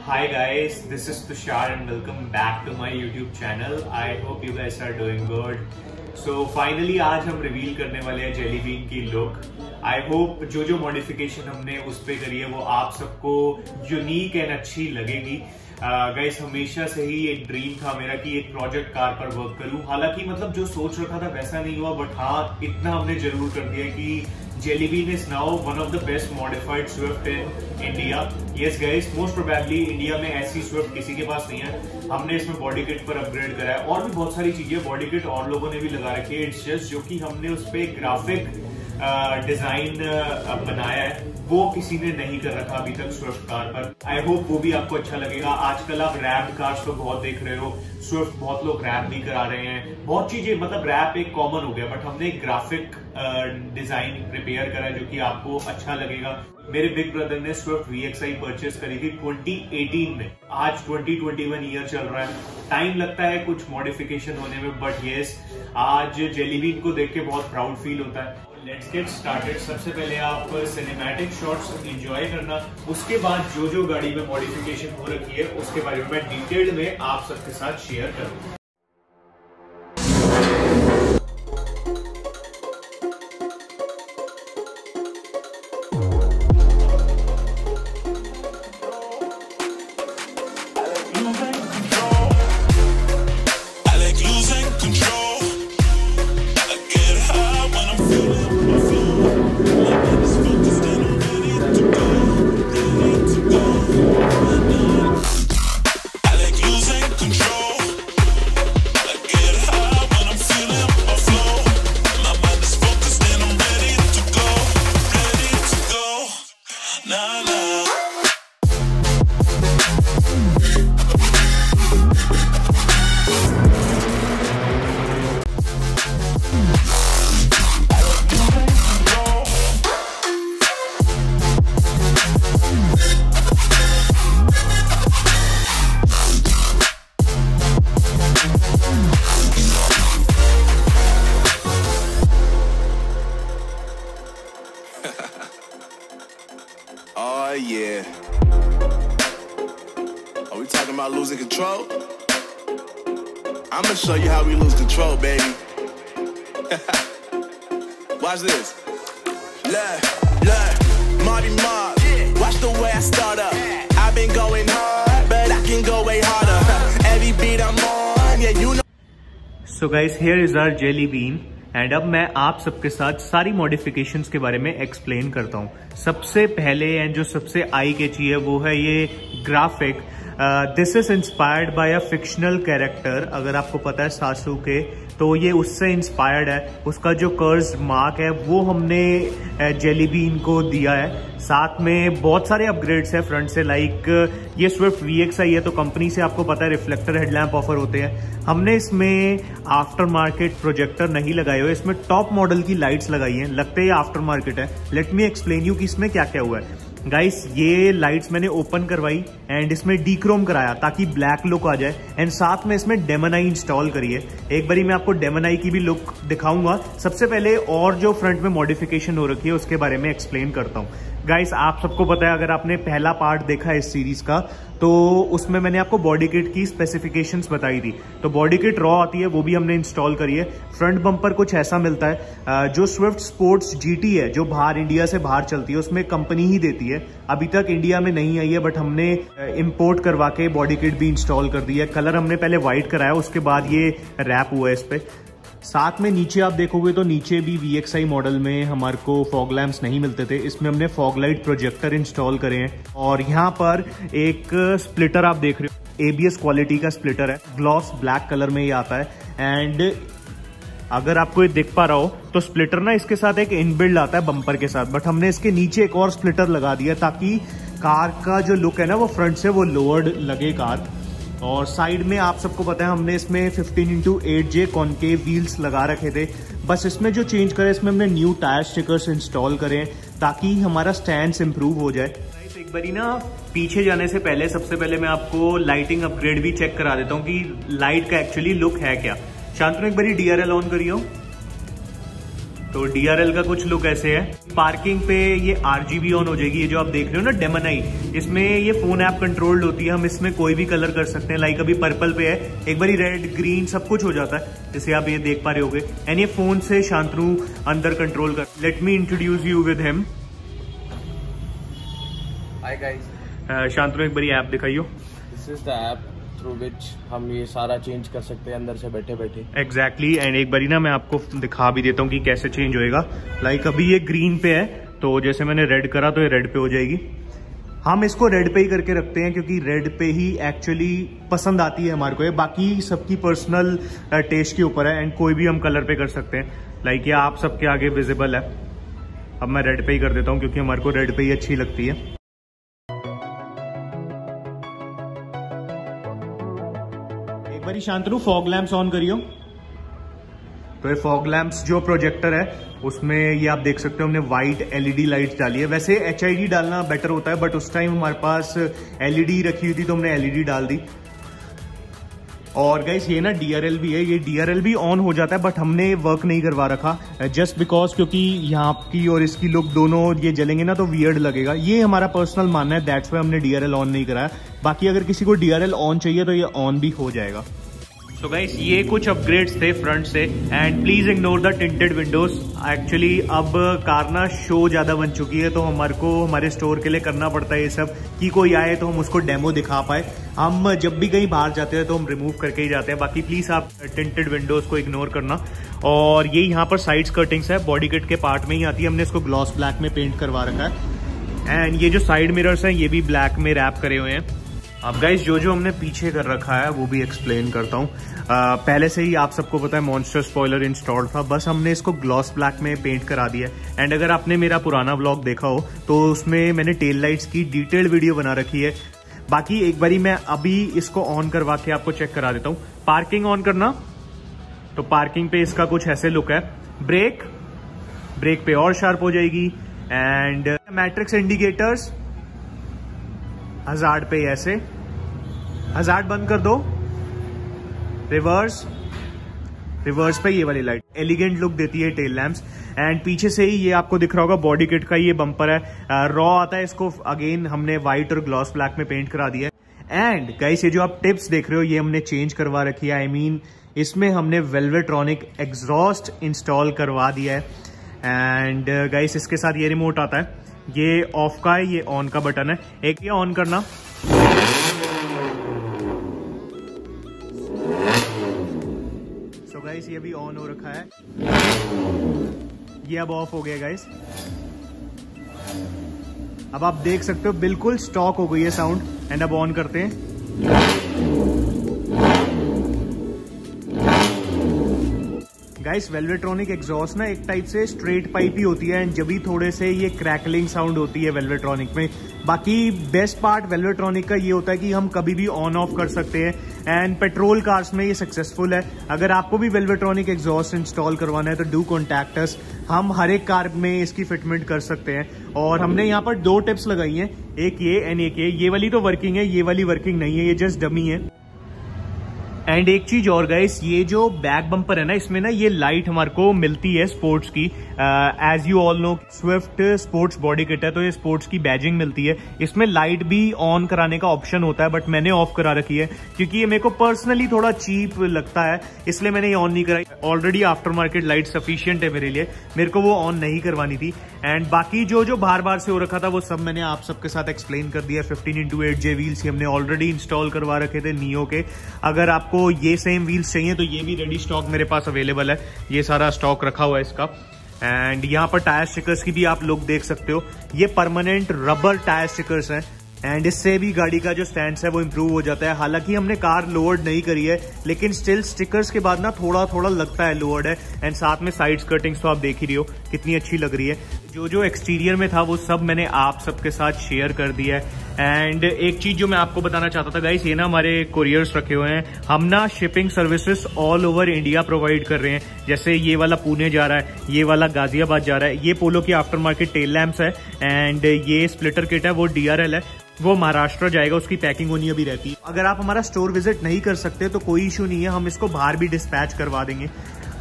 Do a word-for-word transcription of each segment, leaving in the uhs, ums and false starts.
Hi guys, this is Tushar and welcome back to my YouTube channel. I hope you guys are doing good. So finally आज हम reveal करने वाले हैं jelly bean की look. I hope जो जो modification हमने उस पे करी है वो आप सबको यूनिक एंड अच्छी लगेगी. गाइस uh, हमेशा से ही एक ड्रीम था मेरा कि एक प्रोजेक्ट कार पर वर्क करूं. हालांकि मतलब जो सोच रखा था वैसा नहीं हुआ, बट हाँ इतना हमने जरूर कर दिया कि jelly bean is now one of the best modified Swift in India. Yes guys, most probably India में ऐसी स्विफ्ट किसी के पास नहीं है. हमने इसमें बॉडी किट पर अपग्रेड करा है और भी बहुत सारी चीजें बॉडी किट और लोगों ने भी लगा रखी है. इट्स जस्ट जो कि हमने उस पर ग्राफिक डिजाइन uh, बनाया है वो किसी ने नहीं कर रखा अभी तक स्विफ्ट कार पर. आई होप वो भी आपको अच्छा लगेगा. आजकल आप रैप कार्स तो बहुत देख रहे हो, स्विफ्ट बहुत लोग रैप भी करा रहे हैं, बहुत चीजें मतलब रैप एक कॉमन हो गया, बट हमने एक ग्राफिक डिजाइन प्रिपेयर करा जो कि आपको अच्छा लगेगा. मेरे बिग ब्रदर ने Swift V X I purchase करी थी ट्वेंटी एटीन में. आज ट्वेंटी ट्वेंटी वन ईयर चल रहा है. टाइम लगता है कुछ मॉडिफिकेशन होने में, बट यस आज जेली बीन को देख के बहुत प्राउड फील होता है. Let's get started. सबसे पहले आप सिनेमैटिक शॉट्स एंजॉय करना, उसके बाद जो जो गाड़ी में मॉडिफिकेशन हो रखी है उसके बारे में मैं डिटेल में आप सबके साथ शेयर करूंगा. Oh yeah. Are we talking about losing control? I'm gonna show you how we lose control, baby. Watch this. Look, look, Marty Mark. Watch the way I start up. I've been going hard, but I can go way harder. Every beat I'm on, yeah, you know. So guys, here is our jelly bean. And अब मैं आप सबके साथ सारी modifications के बारे में explain करता हूँ. सबसे पहले एंड जो सबसे आई कैची है वो है ये graphic. This is inspired by a fictional character. अगर आपको पता है सासुके, तो ये उससे इंस्पायर्ड है. उसका जो कर्व्स मार्क है वो हमने जेली बीन को दिया है. साथ में बहुत सारे अपग्रेड्स है फ्रंट से, लाइक ये स्विफ्ट वी एक्स आई है तो कंपनी से आपको पता है रिफ्लेक्टर हेडलैम्प ऑफर होते हैं. हमने इसमें आफ्टर मार्केट प्रोजेक्टर नहीं लगाए हुए, इसमें टॉप मॉडल की लाइट्स लगाई हैं. लगते हैं आफ्टर मार्केट है. लेट मी एक्सप्लेन यू कि इसमें क्या क्या हुआ है. गाइस, ये लाइट्स मैंने ओपन करवाई एंड इसमें डीक्रोम कराया ताकि ब्लैक लुक आ जाए, एंड साथ में इसमें डेमोनाई इंस्टॉल करी है. एक बारी मैं आपको डेमोनाई की भी लुक दिखाऊंगा. सबसे पहले और जो फ्रंट में मॉडिफिकेशन हो रखी है उसके बारे में एक्सप्लेन करता हूँ. गाइस, आप सबको पता है, अगर आपने पहला पार्ट देखा है इस सीरीज का तो उसमें मैंने आपको बॉडी किट की स्पेसिफिकेशंस बताई थी. तो बॉडी किट रॉ आती है, वो भी हमने इंस्टॉल करी है. फ्रंट बम्पर कुछ ऐसा मिलता है. जो स्विफ्ट स्पोर्ट्स जीटी है जो बाहर इंडिया से बाहर चलती है उसमें कंपनी ही देती है. अभी तक इंडिया में नहीं आई है, बट हमने इंपोर्ट करवा के बॉडी किट भी इंस्टॉल कर दी है. कलर हमने पहले व्हाइट कराया, उसके बाद ये रैप हुआ है इस पे. साथ में नीचे आप देखोगे तो नीचे भी वी एक्स आई मॉडल में हमारे को फॉग लैम्प्स नहीं मिलते थे. इसमें हमने फॉग लाइट प्रोजेक्टर इंस्टॉल करे हैं. और यहाँ पर एक स्प्लिटर आप देख रहे हो, एबीएस क्वालिटी का स्प्लिटर है. ग्लॉस ब्लैक कलर में ये आता है. एंड अगर आपको ये दिख पा रहा हो तो स्प्लिटर ना इसके साथ एक इनबिल्ड आता है बम्पर के साथ, बट हमने इसके नीचे एक और स्प्लिटर लगा दिया ताकि कार का जो लुक है ना वो फ्रंट से वो लोअर्ड लगे कार. और साइड में आप सबको पता है हमने इसमें fifteen into eight J concave wheels लगा रखे थे. बस इसमें जो चेंज करे, इसमें हमने न्यू टायर स्टिकर्स इंस्टॉल करें ताकि हमारा स्टैंड इंप्रूव हो जाए. एक बारी ना पीछे जाने से पहले सबसे पहले मैं आपको लाइटिंग अपग्रेड भी चेक करा देता हूँ कि लाइट का एक्चुअली लुक है क्या. शांतनु एक बारी डीआरएल ऑन करियो. तो डी आर एल का कुछ लुक ऐसे है। पार्किंग पे ये आर जी बी ऑन हो जाएगी, ये जो आप देख रहे हो ना डेमोनाई, इसमें ये फोन ऐप कंट्रोल्ड होती है। हम इसमें कोई भी कलर कर सकते हैं, लाइक अभी पर्पल पे है, एक बारी रेड ग्रीन सब कुछ हो जाता है, जैसे आप ये देख पा रहे होगे। एंड ये फोन से शांतनु अंदर कंट्रोल कर। Let me introduce you with him. Hi guys, Shantanu एक बारी ऐप दिखाइयो। This is the app through which हम ये सारा चेंज कर सकते हैं अंदर से बैठे बैठे। एग्जैक्टली exactly, एंड एक बारी ना मैं आपको दिखा भी देता हूँ कि कैसे चेंज होएगा। लाइक like अभी ये ग्रीन पे है, तो जैसे मैंने रेड करा तो ये रेड पे हो जाएगी। हम इसको रेड पे ही करके रखते हैं क्योंकि रेड पे ही एक्चुअली पसंद आती है हमारे को। ये बाकी सबकी पर्सनल टेस्ट के ऊपर है, एंड कोई भी हम कलर पे कर सकते हैं। लाइक like ये आप सबके आगे विजिबल है। अब मैं रेड पे ही कर देता हूँ क्योंकि हमारे को रेड पे ही अच्छी लगती है। बारी शांतनु फॉग लैंप्स ऑन करियो। तो ये फॉग लैंप्स जो प्रोजेक्टर है उसमें ये आप देख सकते हो हमने वाइट एलईडी लाइट्स डाली है। वैसे एचआईडी डालना बेटर होता है, बट उस टाइम हमारे पास एलईडी रखी हुई थी तो हमने एलईडी डाल दी। और गाइस ये ना डीआरएल भी है, ये डीआरएल भी ऑन हो जाता है, बट हमने वर्क नहीं करवा रखा जस्ट बिकॉज क्योंकि यहाँ की और इसकी लुक दोनों ये जलेंगे ना तो वियर्ड लगेगा। ये हमारा पर्सनल मानना है, दैट्स वाई हमने डीआरएल ऑन नहीं कराया। बाकी अगर किसी को डीआरएल ऑन चाहिए तो ये ऑन भी हो जाएगा। तो गाइस ये कुछ अपग्रेड्स थे फ्रंट से, and please ignore the tinted windows. Actually अब कार ना शो ज्यादा बन चुकी है, तो हमारे को हमारे स्टोर के लिए करना पड़ता है ये सब कि कोई आए तो हम उसको डेमो दिखा पाए। हम जब भी कहीं बाहर जाते हैं तो हम रिमूव करके ही जाते हैं। बाकी प्लीज आप टिंटेड विंडोज को इग्नोर करना। और ये यहाँ पर साइड स्कर्टिंग्स है, बॉडी किट के पार्ट में ही आती है। हमने इसको ग्लॉस ब्लैक में पेंट करवा रखा है, एंड ये जो साइड मिरर्स हैं ये भी ब्लैक में रैप करे हुए हैं। अब गाइस जो जो हमने पीछे कर रखा है वो भी एक्सप्लेन करता हूँ। पहले से ही आप सबको पता है मॉन्स्टर स्पॉइलर इंस्टॉल्ड था, बस हमने इसको ग्लॉस ब्लैक में पेंट करा दिया। एंड अगर आपने मेरा पुराना व्लॉग देखा हो तो उसमें मैंने टेल लाइट्स की डिटेल्ड वीडियो बना रखी है। बाकी एक बारी मैं अभी इसको ऑन करवा के आपको चेक करा देता हूँ। पार्किंग ऑन करना, तो पार्किंग पे इसका कुछ ऐसे लुक है। ब्रेक ब्रेक पे और शार्प हो जाएगी। एंड मैट्रिक्स इंडिकेटर्स हजार्ड पे ऐसे, हजार्ड बंद कर दो। रिवर्स रिवर्स पे ये वाली लाइट एलिगेंट लुक देती है टेल लैंप्स। एंड पीछे से ही ये आपको दिख रहा होगा बॉडी किट का ये बम्पर है, रॉ आता है। इसको अगेन हमने व्हाइट और ग्लॉस ब्लैक में पेंट करा दिया है। एंड गाइस ये जो आप टिप्स देख रहे हो ये हमने चेंज करवा रखी है। आई I मीन mean, इसमें हमने वेल्वेट्रॉनिक एग्जॉस्ट इंस्टॉल करवा दिया है। एंड गाइस इसके साथ ये रिमोट आता है, ये ऑफ का है, ये ऑन का बटन है। एक ये ऑन करना, सो गाइस ये भी ऑन हो रखा है। ये अब ऑफ हो गया गाइस। अब आप देख सकते हो बिल्कुल स्टॉक हो गई है साउंड। एंड अब ऑन करते हैं। गाइस वेल्वेट्रॉनिक एग्जॉस्ट ना एक टाइप से स्ट्रेट पाइप ही होती है, एंड जब भी थोड़े से ये क्रैकलिंग साउंड होती है वेल्वेट्रॉनिक में। बाकी बेस्ट पार्ट वेल्वेट्रॉनिक का ये होता है कि हम कभी भी ऑन ऑफ कर सकते हैं, एंड पेट्रोल कार्स में ये सक्सेसफुल है। अगर आपको भी वेल्वेट्रॉनिक एग्जॉस्ट इंस्टॉल करवाना है तो डू कॉन्टैक्ट अस, हम हर एक कार में इसकी फिटमेंट कर सकते हैं। और हमने यहाँ पर दो टिप्स लगाई हैं, एक ये एंड एक ये। ये वाली तो वर्किंग है, ये वाली वर्किंग नहीं है, ये जस्ट डमी है। एंड एक चीज और गाइस, ये जो बैक बम्पर है ना इसमें ना ये लाइट हमारे को मिलती है स्पोर्ट्स की। As you all know Swift sports body kit है तो ये स्पोर्ट्स की बैजिंग मिलती है। इसमें लाइट भी ऑन कराने का ऑप्शन होता है, बट मैंने ऑफ करा रखी है क्योंकि ये मेरे को पर्सनली थोड़ा चीप लगता है, इसलिए मैंने ये ऑन नहीं कराई। Already after market light sufficient है मेरे लिए, मेरे को वो ऑन नहीं करवानी थी। एंड बाकी जो जो बार बार से हो रखा था वो सब मैंने आप सबके साथ एक्सप्लेन कर दिया। Fifteen into eight J wheels हमने ऑलरेडी इंस्टॉल करवा रखे थे नियो के। अगर आपको ये सेम व्हील्स चाहिए तो ये भी रेडी स्टॉक मेरे पास अवेलेबल है, ये सारा स्टॉक रखा हुआ है इसका। एंड यहाँ पर टायर स्टिकर्स की भी आप लुक देख सकते हो, ये परमानेंट रबर टायर स्टिकर्स हैं। एंड इससे भी गाड़ी का जो स्टैंड है वो इम्प्रूव हो जाता है। हालांकि हमने कार लोअर्ड नहीं करी है, लेकिन स्टिल स्टिकर्स के बाद ना थोड़ा थोड़ा लगता है लोअर्ड है। एंड साथ में साइड स्कर्टिंग्स तो आप देख ही रही हो कितनी अच्छी लग रही है। जो जो एक्सटीरियर में था वो सब मैंने आप सबके साथ शेयर कर दिया है। एंड एक चीज जो मैं आपको बताना चाहता था गाइस, ये ना हमारे कोरियर्स रखे हुए हैं, हम ना shipping services all over India provide कर रहे हैं। जैसे ये वाला पुणे जा रहा है, ये वाला गाजियाबाद जा रहा है, ये पोलो की आफ्टर मार्केट टेल लैंप्स है, एंड ये स्प्लिटर किट है वो डीआरएल है, वो महाराष्ट्र जाएगा, उसकी पैकिंग होनी अभी रहती है। अगर आप हमारा स्टोर विजिट नहीं कर सकते तो कोई इशू नहीं है, हम इसको बाहर भी डिस्पैच करवा देंगे।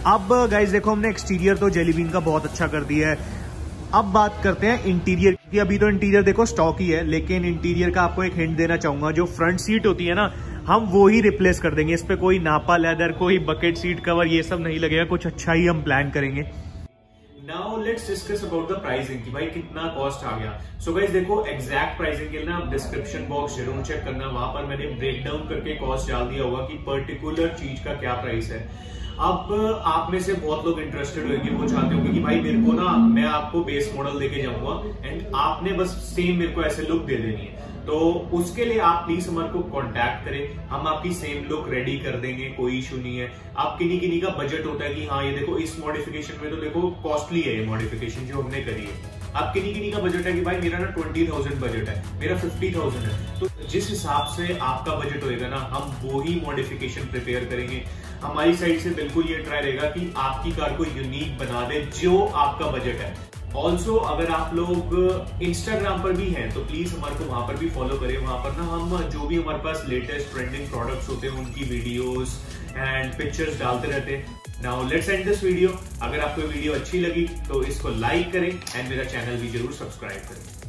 अब गाइज देखो, हमने एक्सटीरियर तो जेली बीन का बहुत अच्छा कर दिया है। अब बात करते हैं इंटीरियर की। अभी तो इंटीरियर देखो स्टॉक ही है, लेकिन इंटीरियर का आपको एक हिंट देना चाहूंगा। जो फ्रंट सीट होती है ना, हम वो ही रिप्लेस कर देंगे। इस पे कोई नापा लेदर, कोई बकेट सीट कवर, ये सब नहीं लगेगा। कुछ अच्छा ही हम प्लान करेंगे। Now let's discuss about the pricing कि भाई कितना कॉस्ट आ गया। सो so गाइस देखो, एग्जैक्ट प्राइसिंग के लिए ना आप डिस्क्रिप्शन बॉक्स जरूर चेक करना, वहां पर मैंने ब्रेक डाउन करके कॉस्ट डाल दिया होगा कि पर्टिकुलर चीज का क्या प्राइस है। अब आप में से बहुत लोग इंटरेस्टेड होंगे, वो चाहते होंगे कि भाई मेरे को ना, मैं आपको बेस मॉडल देके जाऊंगा एंड आपने बस सेम मेरे को ऐसे लुक दे देनी है। तो उसके लिए आप प्लीज हमारे को कांटेक्ट करें, हम आपकी सेम लुक रेडी कर देंगे, कोई इशू नहीं है। आप किन्हीं किन्हीं का बजट होता है कि हाँ ये देखो इस मॉडिफिकेशन में तो देखो कॉस्टली है ये मॉडिफिकेशन जो हमने करी है। आप किन्हीं किन्हीं का बजट है कि भाई मेरा ना ट्वेंटी थाउजेंड बजट है, मेरा फिफ्टी थाउजेंड है। तो जिस हिसाब से आपका बजट होएगा ना, हम वो ही मॉडिफिकेशन प्रिपेयर करेंगे। हमारी साइड से बिल्कुल ये ट्राई रहेगा कि आपकी कार को यूनिक बना दे जो आपका बजट है। ऑल्सो अगर आप लोग इंस्टाग्राम पर भी हैं तो प्लीज हमारे को वहां पर भी फॉलो करें। वहां पर ना हम जो भी हमारे पास लेटेस्ट ट्रेंडिंग प्रोडक्ट्स होते हैं उनकी वीडियोस एंड पिक्चर्स डालते रहते हैं। Now let's end this video. अगर आपको वीडियो अच्छी लगी तो इसको लाइक करें एंड मेरा चैनल भी जरूर सब्सक्राइब करें।